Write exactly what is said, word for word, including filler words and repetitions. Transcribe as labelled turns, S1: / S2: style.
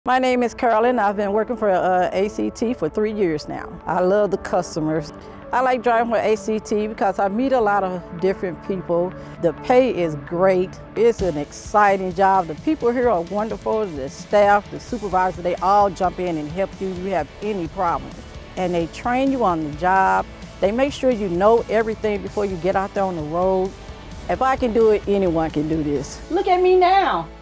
S1: My name is Carolyn. I've been working for uh, A C T for three years now. I love the customers. I like driving for A C T because I meet a lot of different people. The pay is great. It's an exciting job. The people here are wonderful. The staff, the supervisor, they all jump in and help you if you have any problems. And they train you on the job. They make sure you know everything before you get out there on the road. If I can do it, anyone can do this. Look at me now.